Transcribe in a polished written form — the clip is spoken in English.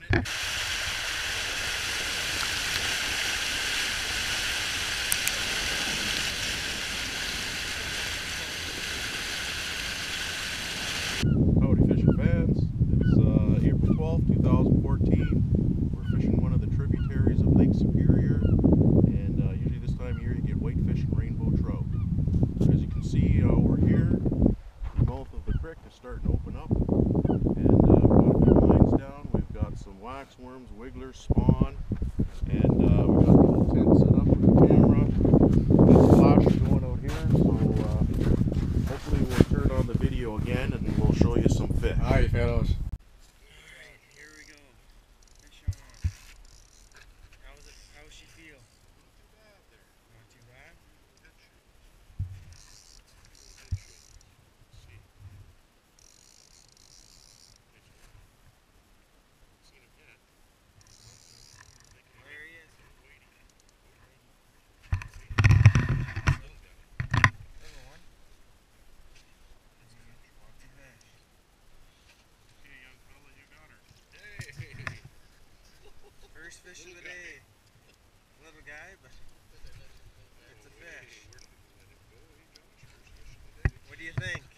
Howdy fishing fans, it's April 12th, 2014. We're fishing one of the tributaries of Lake Superior, and usually this time of year you get whitefish and rainbow trout. As you can see over here, the mouth of the creek is starting to open up, and we've got a few lines down. We've got some waxworms, wigglers, spawn, and we got the old tent set up with the camera. Got the flash going out here, so hopefully we'll turn on the video again and we'll show you some fish. Hi fellows. Alright, here we go. Fish on. How does she feel? Not too bad? There he is. Little one. Walk too fast. Hey young fella, you got her. First fish of the day. Little guy, but it's a fish. What do you think?